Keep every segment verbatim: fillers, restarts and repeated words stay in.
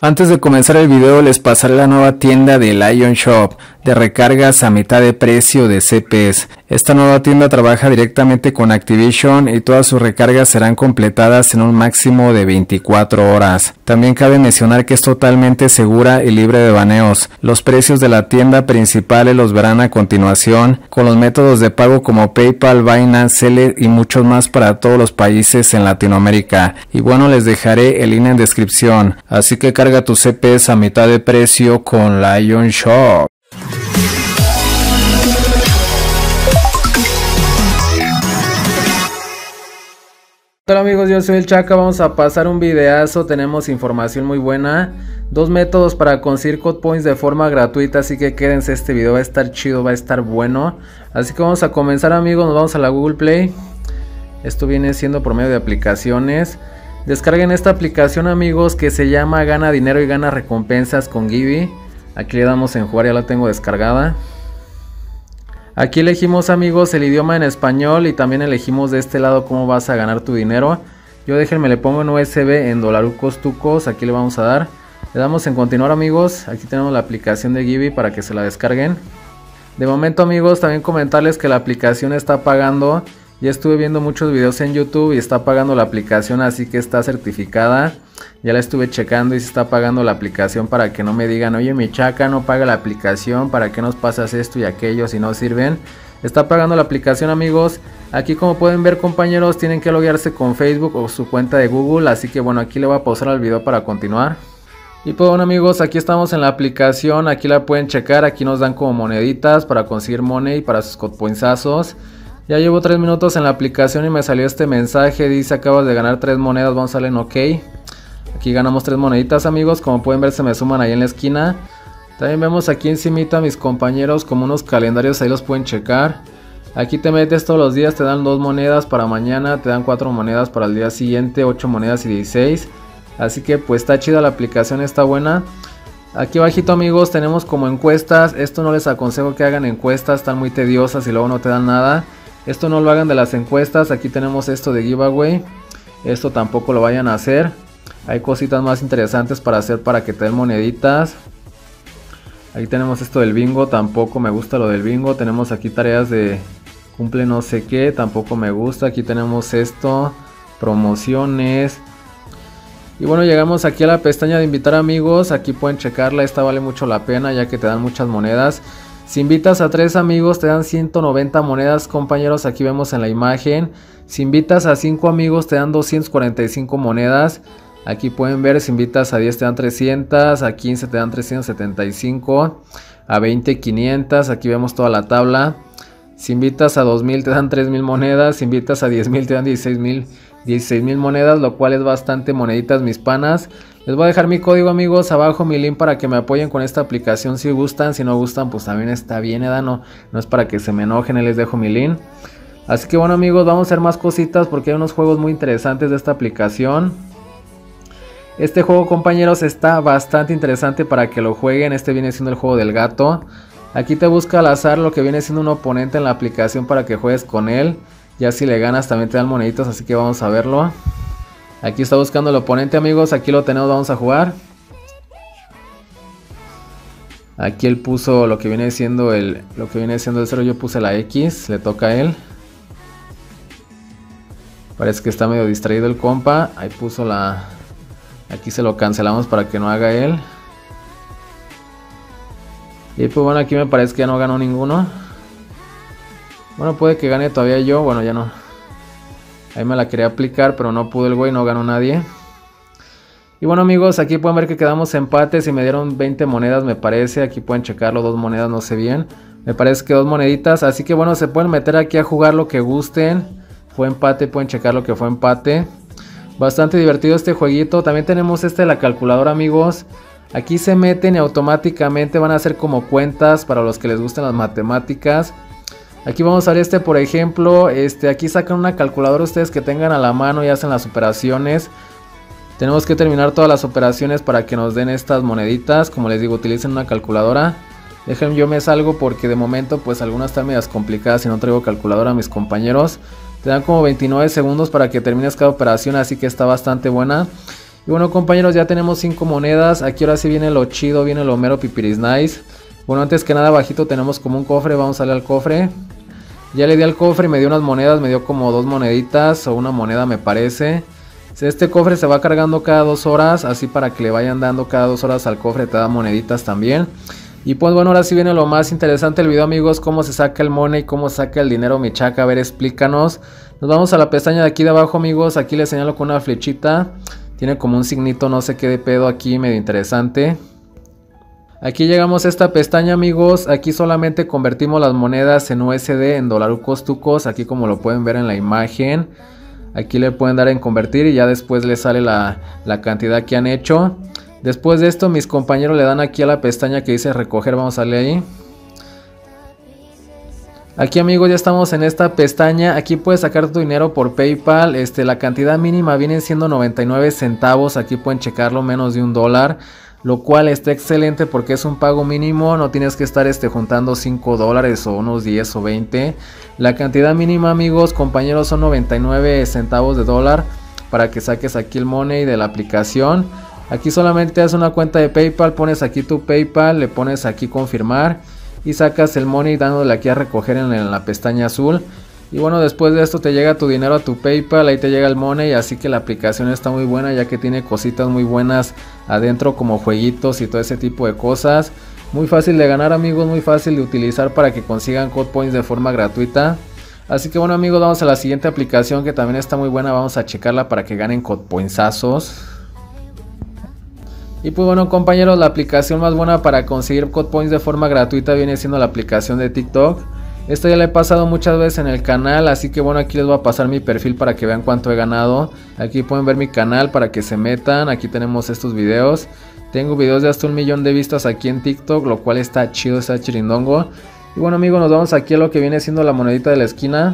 Antes de comenzar el video les pasaré la nueva tienda de Lion Shop de recargas a mitad de precio de C Ps. Esta nueva tienda trabaja directamente con Activision y todas sus recargas serán completadas en un máximo de veinticuatro horas. También cabe mencionar que es totalmente segura y libre de baneos. Los precios de la tienda principales los verán a continuación, con los métodos de pago como PayPal, Binance, Seller y muchos más para todos los países en Latinoamérica. Y bueno, les dejaré el link en descripción, así que carga tus C Ps a mitad de precio con Lion Shop. Hola amigos, yo soy el Chaka, vamos a pasar un videazo, tenemos información muy buena, dos métodos para conseguir code points de forma gratuita, así que quédense, este video va a estar chido, va a estar bueno. Así que vamos a comenzar amigos, nos vamos a la Google Play, esto viene siendo por medio de aplicaciones. Descarguen esta aplicación amigos que se llama Gana Dinero y Gana Recompensas con Gibby. Aquí le damos en jugar, ya la tengo descargada. Aquí elegimos amigos el idioma en español y también elegimos de este lado cómo vas a ganar tu dinero. Yo déjenme le pongo en U S B en dolarucos tucos, aquí le vamos a dar. Le damos en continuar amigos, aquí tenemos la aplicación de Gibby para que se la descarguen. De momento amigos también comentarles que la aplicación está pagando. Ya estuve viendo muchos videos en YouTube y está pagando la aplicación, así que está certificada. Ya la estuve checando y se está pagando la aplicación para que no me digan, oye mi Chaka no paga la aplicación, ¿para qué nos pasas esto y aquello si no sirven? Está pagando la aplicación amigos. Aquí como pueden ver compañeros tienen que loguearse con Facebook o su cuenta de Google, así que bueno, aquí le voy a pausar al video para continuar. Y pues bueno amigos, aquí estamos en la aplicación, aquí la pueden checar, aquí nos dan como moneditas para conseguir money para sus codpointsazos. Ya llevo tres minutos en la aplicación y me salió este mensaje, dice acabas de ganar tres monedas, vamos a darle en OK. Aquí ganamos tres moneditas amigos, como pueden ver se me suman ahí en la esquina. También vemos aquí encimita a mis compañeros como unos calendarios, ahí los pueden checar. Aquí te metes todos los días, te dan dos monedas para mañana, te dan cuatro monedas para el día siguiente, ocho monedas y dieciséis. Así que pues está chida la aplicación, está buena. Aquí abajito amigos tenemos como encuestas, esto no les aconsejo que hagan encuestas, están muy tediosas y luego no te dan nada. Esto no lo hagan de las encuestas, aquí tenemos esto de giveaway, esto tampoco lo vayan a hacer. Hay cositas más interesantes para hacer para que te den moneditas. Aquí tenemos esto del bingo, tampoco me gusta lo del bingo. Tenemos aquí tareas de cumple no sé qué, tampoco me gusta. Aquí tenemos esto, promociones. Y bueno, llegamos aquí a la pestaña de invitar amigos, aquí pueden checarla, esta vale mucho la pena ya que te dan muchas monedas. Si invitas a tres amigos te dan ciento noventa monedas compañeros, aquí vemos en la imagen. Si invitas a cinco amigos te dan doscientas cuarenta y cinco monedas. Aquí pueden ver, si invitas a diez te dan trescientas, a quince te dan trescientas setenta y cinco, a veinte quinientas, aquí vemos toda la tabla. Si invitas a dos mil te dan tres mil monedas, si invitas a diez mil te dan dieciséis mil monedas, lo cual es bastante moneditas mis panas. Les voy a dejar mi código amigos abajo, mi link para que me apoyen con esta aplicación si gustan, si no gustan pues también está bien, ¿eh? no, no es para que se me enojen, les dejo mi link. Así que bueno amigos, vamos a hacer más cositas porque hay unos juegos muy interesantes de esta aplicación. Este juego compañeros está bastante interesante para que lo jueguen, este viene siendo el juego del gato. Aquí te busca al azar lo que viene siendo un oponente en la aplicación para que juegues con él. Ya si le ganas también te dan moneditos, así que vamos a verlo. Aquí está buscando el oponente amigos, aquí lo tenemos, vamos a jugar. Aquí él puso lo que viene siendo el lo que viene siendo el cero, yo puse la X, le toca a él. Parece que está medio distraído el compa, ahí puso la... Aquí se lo cancelamos para que no haga él. Y pues bueno, aquí me parece que ya no ganó ninguno. Bueno, puede que gane todavía yo, bueno ya no. Ahí me la quería aplicar, pero no pudo el güey, no ganó nadie. Y bueno amigos, aquí pueden ver que quedamos empates y me dieron veinte monedas me parece. Aquí pueden checarlo, dos monedas, no sé bien. Me parece que dos moneditas, así que bueno, se pueden meter aquí a jugar lo que gusten. Fue empate, pueden checar lo que fue empate. Bastante divertido este jueguito. También tenemos este de la calculadora amigos. Aquí se meten y automáticamente van a hacer como cuentas para los que les gustan las matemáticas. Aquí vamos a ver este por ejemplo. Este, aquí sacan una calculadora ustedes que tengan a la mano y hacen las operaciones. Tenemos que terminar todas las operaciones para que nos den estas moneditas. Como les digo, utilicen una calculadora. Dejen yo me salgo porque de momento pues algunas están medias complicadas y no traigo calculadora a mis compañeros. Te dan como veintinueve segundos para que termines cada operación, así que está bastante buena. Y bueno compañeros, ya tenemos cinco monedas. Aquí ahora sí viene lo chido, viene lo mero pipiris nice. Bueno, antes que nada abajito tenemos como un cofre, vamos a darle al cofre. Ya le di al cofre y me dio unas monedas, me dio como dos moneditas o una moneda me parece. Este cofre se va cargando cada dos horas, así para que le vayan dando cada dos horas al cofre, te da moneditas también. Y pues bueno, ahora sí viene lo más interesante del video amigos, cómo se saca el money, cómo saca el dinero mi chaca. A ver, explícanos. Nos vamos a la pestaña de aquí de abajo amigos, aquí les señalo con una flechita. Tiene como un signito, no sé qué de pedo aquí, medio interesante. Aquí llegamos a esta pestaña amigos, aquí solamente convertimos las monedas en U S D, en dolarucos tucos, aquí como lo pueden ver en la imagen. Aquí le pueden dar en convertir y ya después les sale la, la cantidad que han hecho. Después de esto mis compañeros le dan aquí a la pestaña que dice recoger, vamos a darle ahí. Aquí amigos ya estamos en esta pestaña, aquí puedes sacar tu dinero por PayPal, este, la cantidad mínima viene siendo noventa y nueve centavos, aquí pueden checarlo, menos de un dólar. Lo cual está excelente porque es un pago mínimo, no tienes que estar este, juntando cinco dólares o unos diez o veinte. La cantidad mínima amigos, compañeros, son noventa y nueve centavos de dólar para que saques aquí el money de la aplicación. Aquí solamente haces una cuenta de PayPal, pones aquí tu PayPal, le pones aquí confirmar y sacas el money dándole aquí a recoger en, en la pestaña azul. Y bueno, después de esto te llega tu dinero a tu PayPal, ahí te llega el money, así que la aplicación está muy buena ya que tiene cositas muy buenas adentro como jueguitos y todo ese tipo de cosas. Muy fácil de ganar amigos, muy fácil de utilizar para que consigan code points de forma gratuita. Así que bueno amigos, vamos a la siguiente aplicación que también está muy buena, vamos a checarla para que ganen code pointsazos. Y pues bueno compañeros, la aplicación más buena para conseguir code points de forma gratuita viene siendo la aplicación de TikTok. Esto ya le he pasado muchas veces en el canal, así que bueno, aquí les voy a pasar mi perfil para que vean cuánto he ganado. Aquí pueden ver mi canal para que se metan, aquí tenemos estos videos. Tengo videos de hasta un millón de vistas aquí en TikTok, lo cual está chido, está chirindongo. Y bueno amigos, nos vamos aquí a lo que viene siendo la monedita de la esquina.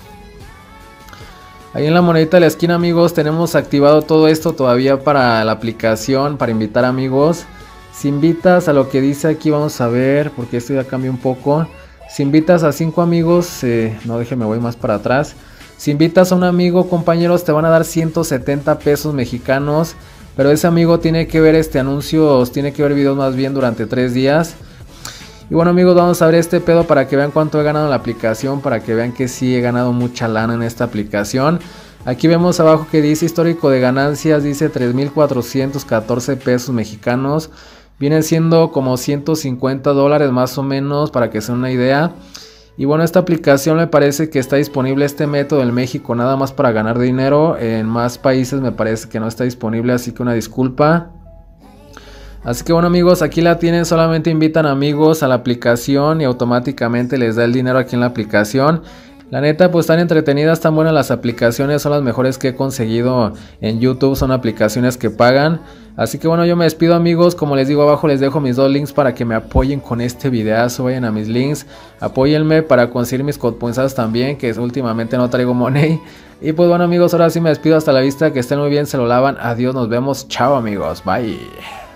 Ahí en la monedita de la esquina amigos tenemos activado todo esto todavía para la aplicación, para invitar amigos. Si invitas a lo que dice aquí, vamos a ver, porque esto ya cambia un poco. Si invitas a cinco amigos, eh, no déjeme voy más para atrás. Si invitas a un amigo, compañeros, te van a dar ciento setenta pesos mexicanos. Pero ese amigo tiene que ver este anuncios, tiene que ver videos más bien durante tres días. Y bueno amigos, vamos a ver este pedo para que vean cuánto he ganado en la aplicación. Para que vean que sí he ganado mucha lana en esta aplicación. Aquí vemos abajo que dice histórico de ganancias, dice tres mil cuatrocientos catorce pesos mexicanos. Vienen siendo como ciento cincuenta dólares más o menos, para que se den una idea. Y bueno, esta aplicación me parece que está disponible este método en México nada más para ganar dinero. En más países me parece que no está disponible, así que una disculpa. Así que bueno amigos, aquí la tienen, solamente invitan amigos a la aplicación y automáticamente les da el dinero aquí en la aplicación. La neta pues están entretenidas, están buenas las aplicaciones, son las mejores que he conseguido en YouTube, son aplicaciones que pagan. Así que bueno, yo me despido amigos, como les digo abajo les dejo mis dos links para que me apoyen con este videazo, vayan a mis links, apóyenme para conseguir mis code points también, que últimamente no traigo money. Y pues bueno amigos, ahora sí me despido, hasta la vista, que estén muy bien, se lo lavan, adiós, nos vemos, chao amigos, bye.